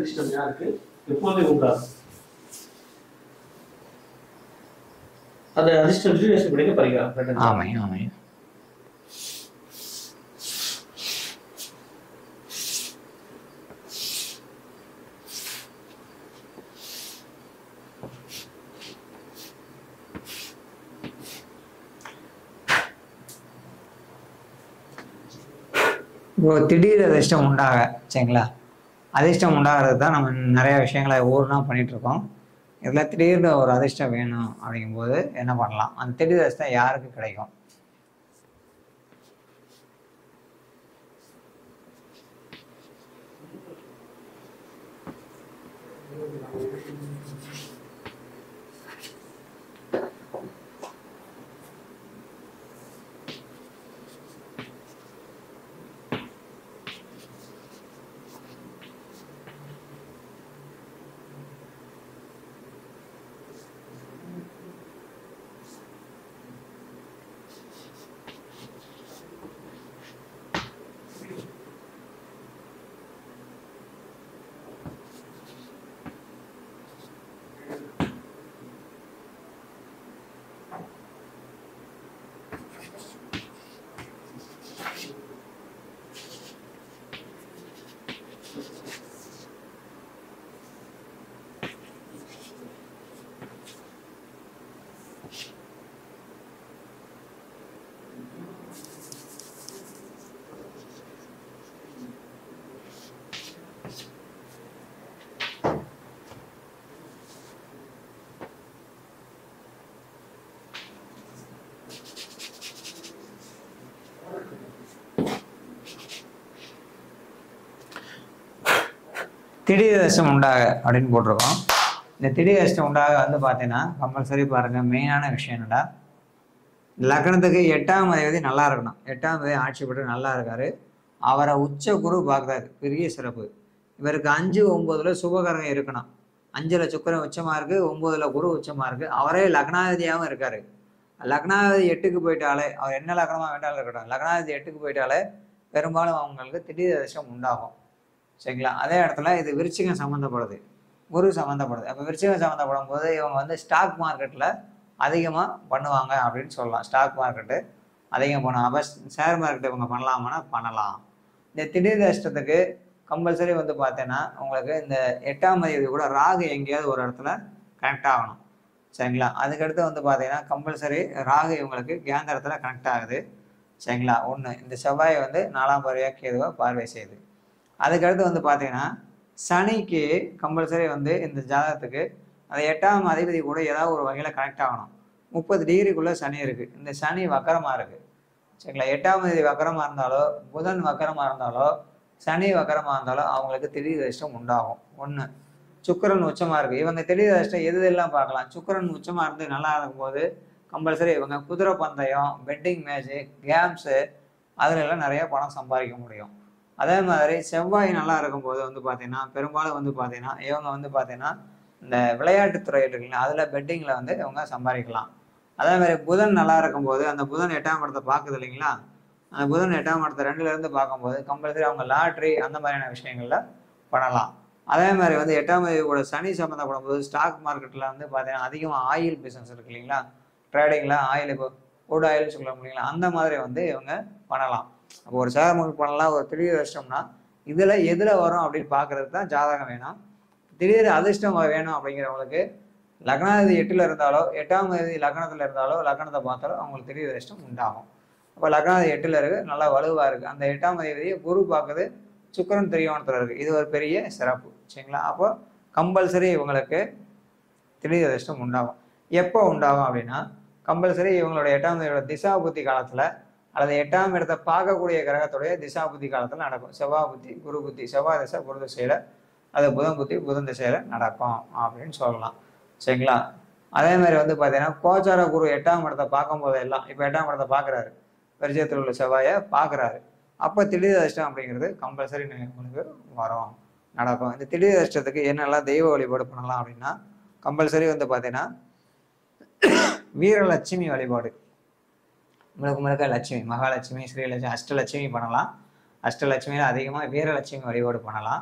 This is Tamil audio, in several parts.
அதிர்ஷ்டம் யாருக்கு எப்போதுமே உண்டாகும்? அந்த அதிர்ஷ்டம் விஜயலட்சுமி படிக்க பரிகாரம். ஆமை ஆமை. இப்போ திடீர் அதிர்ஷ்டம் உண்டாக சரிங்களா, அதிர்ஷ்டம் உண்டாகிறது தான் நம்ம நிறைய விஷயங்களை ஊர்னா பண்ணிகிட்ருக்கோம். இதில் திடீர்னு ஒரு அதிர்ஷ்டம் வேணும் அப்படிங்கும்போது என்ன பண்ணலாம், அந்த திடீர் அதிர்ஷ்டம் யாருக்கு கிடைக்கும்? திடீர் அதிர்ஷ்டம் உண்டாக அப்படின்னு போட்டிருக்கோம். இந்த திடீர் அதிர்ஷ்டம் உண்டாக வந்து பார்த்தீங்கன்னா கம்பல்சரி பாருங்கள், மெயினான விஷயம் என்னடா, லக்னத்துக்கு 8ஆம் அதிபதி நல்லா இருக்கணும். 8ஆம் அதிபதி ஆட்சி பெற்று நல்லா இருக்காரு. அவரை உச்ச குரு பார்க்குறாரு, பெரிய சிறப்பு. இவருக்கு 5, 9ல் சுபகரகம் இருக்கணும். 5ல் சுக்கிரன் உச்சமாக இருக்குது, 9ல் குரு உச்சமாக இருக்குது. அவரே லக்னாதிபதியாகவும் இருக்கார். லக்னாதிபதி 8க்கு போயிட்டாலே, அவர் என்ன லக்னமாக வேண்டாலும் இருக்கட்டும், லக்னாதிபதி 8க்கு போயிட்டாலே பெரும்பாலும் அவங்களுக்கு திடீர் அதிர்ஷ்டம் உண்டாகும் சரிங்களா. அதே இடத்துல இது விருச்சிகம் சம்மந்தப்படுது, குரு சம்மந்தப்படுது. அப்போ விருச்சிகம் சம்மந்தப்படும் போது இவங்க வந்து ஸ்டாக் மார்க்கெட்டில் அதிகமாக பண்ணுவாங்க அப்படின்னு சொல்லலாம். ஸ்டாக் மார்க்கெட்டு அதிகம் பண்ணுவாங்க. அப்போ ஷேர் மார்க்கெட்டு இவங்க பண்ணலாமான்னா பண்ணலாம். இந்த திடீர் அதிர்ஷ்டத்துக்கு கம்பல்சரி வந்து பார்த்தீங்கன்னா உங்களுக்கு இந்த 8ஆம் அதிபதி கூட ராகு எங்கேயாவது ஒரு இடத்துல கனெக்ட் ஆகணும் சரிங்களா. அதுக்கடுத்து வந்து பார்த்தீங்கன்னா கம்பல்சரி ராகு இவங்களுக்கு கேந்திரத்தில் கனெக்ட் ஆகுது சரிங்களா. ஒன்று, இந்த செவ்வாயை வந்து 4ஆம் பார்வையாக கேதுவாக பார்வை செய்யுது. அதுக்கடுத்து வந்து பார்த்தீங்கன்னா சனிக்கு கம்பல்சரி வந்து இந்த ஜாதகத்துக்கு அந்த 8ஆம் அதிபதி கூட ஏதாவது ஒரு வகையில் கனெக்ட் ஆகணும். 30 டிகிரிக்குள்ளே சனி இருக்குது. இந்த சனி வக்கரமாக இருக்குது சரிங்களா. 8ஆம் அதிபதி வக்கரமாக இருந்தாலோ, புதன் வக்கரமாக இருந்தாலோ, சனி வக்கரமாக இருந்தாலோ அவங்களுக்கு திடீர் அதிர்ஷ்டம் உண்டாகும். ஒன்று, சுக்கிரன் உச்சமாக இருக்குது. இவங்க திடீர் அதிர்ஷ்டம் எதெல்லாம் பார்க்கலாம். சுக்கிரன் உச்சமாக இருந்து நல்லா இருக்கும்போது கம்பல்சரி இவங்க குதிரை பந்தயம், பெட்டிங் மேட்ச்சு, கேம்ஸு அதிலெல்லாம் நிறைய பணம் சம்பாதிக்க முடியும். அதே மாதிரி செவ்வாய் நல்லா இருக்கும்போது வந்து பார்த்தீங்கன்னா பெரும்பாலும் வந்து பார்த்தீங்கன்னா இவங்க வந்து பார்த்தீங்கன்னா இந்த விளையாட்டுத்துறை இருக்குங்களா, அதில் பெட்டிங்கில் வந்து இவங்க சம்பாதிக்கலாம். அதே மாதிரி புதன் நல்லா இருக்கும்போது, அந்த புதன் 8ஆம் இடத்தை பார்க்குது இல்லைங்களா, அந்த புதன் 8ஆம் இடத்தை 2லேருந்து பார்க்கும்போது கம்பல்சரி அவங்க லாட்ரி அந்த மாதிரியான விஷயங்களில் பண்ணலாம். அதே மாதிரி வந்து 8ஆம் தேதியோட சனி சம்மந்தப்படும் போது ஸ்டாக் மார்க்கெட்டில் வந்து பார்த்தீங்கன்னா அதிகமாக ஆயில் பிஸ்னஸ் இருக்கு இல்லைங்களா, ட்ரேடிங்கில் ஆயில், இப்போ குட் ஆயில்னு சொல்ல முடியுங்களா, அந்த மாதிரி வந்து இவங்க பண்ணலாம். அப்போ ஒரு ஷேர் மார்க்கெட் பண்ணலாம். ஒரு திடீர் அதிர்ஷ்டம்னா இதில் எதில் வரும் அப்படின்னு பார்க்குறது தான் ஜாதகம் வேணும். திடீர் அதிர்ஷ்டம் வேணும் அப்படிங்கிறவங்களுக்கு லக்னாதிபதி 8ல் இருந்தாலோ, 8ஆம் தேதி லக்னத்தில் இருந்தாலோ, லக்னத்தை பார்த்தாலோ அவங்களுக்கு திடீர் அதிர்ஷ்டம் உண்டாகும். அப்போ லக்னாதிபதி 8ல் இருக்குது, நல்லா வலுவாக இருக்குது. அந்த 8ஆம் தேதியை குரு பார்க்குது, சுக்கிரன் திரியோணத்தில் இருக்குது. இது ஒரு பெரிய சிறப்பு சரிங்களா. அப்போ கம்பல்சரி இவங்களுக்கு திடீர் அதிர்ஷ்டம் உண்டாகும். எப்போ உண்டாகும் அப்படின்னா கம்பல்சரி இவங்களோட 8ஆம் தேதியோட திசா புத்தி காலத்தில் அல்லது 8ஆம் இடத்தை பார்க்கக்கூடிய கிரகத்துடைய திசா புத்தி காலத்தில் நடக்கும். செவ்வாய் புத்தி, குரு புத்தி, செவ்வாய் திசை குரு திசையில், அது புதன் புத்தி புதன் திசையில் நடக்கும் அப்படின்னு சொல்லலாம் சரிங்களா. அதே மாதிரி வந்து பார்த்தீங்கன்னா கோச்சார குரு 8ஆம் இடத்தை பார்க்கும் போதெல்லாம், இப்போ 8ஆம் இடத்தை பார்க்குறாரு, விருச்சிகத்தில் உள்ள செவ்வாயை பார்க்குறாரு, அப்போ திடீர் அதிர்ஷ்டம் அப்படிங்கிறது கம்பல்சரி உங்களுக்கு வரும், நடக்கும். இந்த திடீர் அதிர்ஷ்டத்துக்கு என்னெல்லாம் தெய்வ வழிபாடு பண்ணலாம் அப்படின்னா கம்பல்சரி வந்து பார்த்தீங்கன்னா வீரலட்சுமி வழிபாடு, முழுக்க லட்சுமி, மகாலட்சுமி, ஸ்ரீலட்சுமி, அஷ்டலட்சுமி பண்ணலாம். அஷ்டலட்சுமியில் அதிகமாக வீரலட்சுமி வழிபாடு பண்ணலாம்.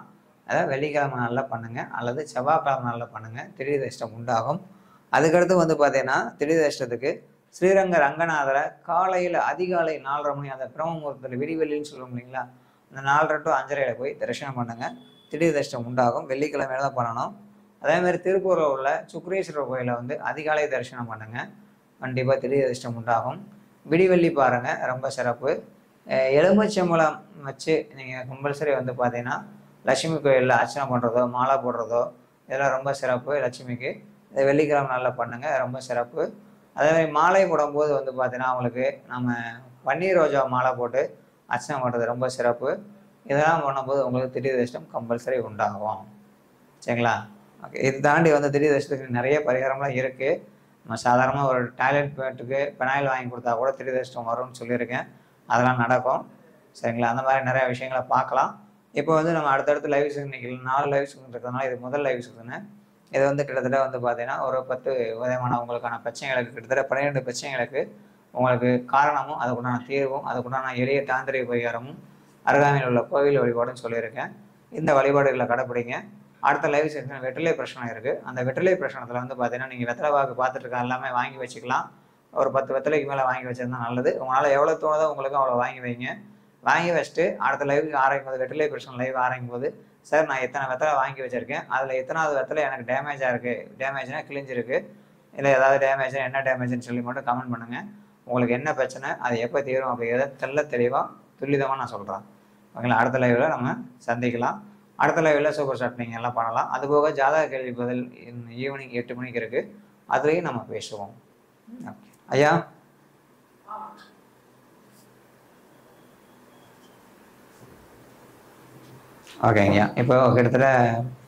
அதாவது வெள்ளிக்கிழமை நாளில் பண்ணுங்கள் அல்லது செவ்வாய்க்கிழமை நாளில் பண்ணுங்கள், திடீர் அதிர்ஷ்டம் உண்டாகும். அதுக்கடுத்து வந்து பார்த்தீங்கன்னா திடீர் அதிர்ஷ்டத்துக்கு ஸ்ரீரங்க ரங்கநாதரை காலையில் அதிகாலை 4:30 மணி அந்த பிரம்ம முகூர்த்தத்தில் விடிவெள்ளின்னு சொல்லுவோம் இல்லைங்களா, அந்த 4:30 to 5:30 போய் தரிசனம் பண்ணுங்கள், திடீர் அதிர்ஷ்டம் உண்டாகும். வெள்ளிக்கிழமையில தான் பண்ணணும். அதேமாதிரி திருப்பூரில் உள்ள சுக்ரீஸ்வரர் கோயிலில் வந்து அதிகாலை தரிசனம் பண்ணுங்கள், கண்டிப்பாக திடீர் அதிர்ஷ்டம் உண்டாகும். விடிவெள்ளி பாருங்கள், ரொம்ப சிறப்பு. எலுமிச்சம்பழம் வச்சு நீங்கள் கம்பல்சரி வந்து பார்த்தீங்கன்னா லட்சுமி கோயிலில் அர்ச்சனை பண்ணுறதோ மாலை போடுறதோ இதெல்லாம் ரொம்ப சிறப்பு. லட்சுமிக்கு இதை வெள்ளிக்கிழமை நாளில் பண்ணுங்கள், ரொம்ப சிறப்பு. அதேமாதிரி மாலை போடும்போது வந்து பார்த்தீங்கன்னா அவங்களுக்கு நம்ம பன்னீர் ரோஜா மாலை போட்டு அர்ச்சனை பண்ணுறது ரொம்ப சிறப்பு. இதெல்லாம் பண்ணும்போது உங்களுக்கு திடீர் அதிர்ஷ்டம் கம்பல்சரி உண்டாகும். சரிங்களா? ஓகே. இது தாண்டி வந்து திடீர் அதிர்ஷ்டத்துக்கு நிறைய பரிகாரம்லாம் இருக்குது. நம்ம சாதாரணமாக ஒரு டாய்லெட் பேட்டுக்கு பெனாயில் வாங்கி கொடுத்தா கூட திடீர் அதிர்ஷ்டம் வரும்னு சொல்லியிருக்கேன், அதெல்லாம் நடக்கும். சரிங்களா? அந்த மாதிரி நிறையா விஷயங்களை பார்க்கலாம். இப்போ வந்து நம்ம அடுத்தடுத்து லைவ் செஷன் இன்றைக்கி 4 லைவ் செஷன் இருக்கிறதுனால இது முதல் லைவ் செஷனு. இது வந்து கிட்டத்தட்ட வந்து பார்த்தீங்கன்னா ஒரு 10 விதமான உங்களுக்கான பிரச்சனைகளுக்கு கிட்டத்தட்ட 12 பிரச்சனைகளுக்கு உங்களுக்கு காரணமும் அதுக்குண்டான தீர்வும் அதுக்குண்டான எளிய தாந்திரிக பரிகாரமும் அருகாமையில் உள்ள கோவில் வழிபாடுன்னு சொல்லியிருக்கேன். இந்த வழிபாடுகளை கடைப்பிடிங்க. அடுத்த லைவ் செஷன் வெற்றிலை பிரச்சனை இருக்குது. அந்த வெற்றிலை பிரச்சனத்தில் வந்து பார்த்தீங்கன்னா நீங்கள் வெத்தலை வாக்கு பார்த்துட்டு இருக்க எல்லாமே வாங்கி வச்சுக்கலாம். ஒரு 10 வெத்தலைக்கு மேலே வாங்கி வச்சிருந்தா நல்லது. உங்களால் எவ்வளோ தோணுதோ உங்களுக்கு அவ்வளோ வாங்கி வைங்க. வாங்கி வச்சுட்டு அடுத்த லைவ் ஆரம்பிக்கும் போது வெற்றிலை பிரச்சனை லைவ் ஆரம்பிக்கும் போது சார் நான் எத்தனை வெத்தலை வாங்கி வச்சுருக்கேன், அதில் எத்தனாவது வெத்தலை எனக்கு டேமேஜாக இருக்குது, டேமேஜ்னா கிழிஞ்சிருக்கு, இல்லை ஏதாவது டேமேஜ் என்ன டேமேஜ்னு சொல்லி மட்டும் கமெண்ட் பண்ணுங்கள். உங்களுக்கு என்ன பிரச்சனை அது எப்போ தீரும் அப்படிங்கிறத தெளிவாக துல்லிதமாக நான் சொல்கிறேன். ஓகேங்களா? அடுத்த லைவில் நம்ம சந்திக்கலாம். அடுத்த லைவில் சூப்பர் ஸ்டார்ட் நீங்கள் எல்லாம் பண்ணலாம். அதுபோக ஜாதக கேள்வி பதில் ஈவினிங் 8 மணிக்கு இருக்குது, அதுலேயும் நம்ம பேசுவோம். ஓகே ஐயா. ஓகேங்கய்யா. இப்போ கிட்டத்தட்ட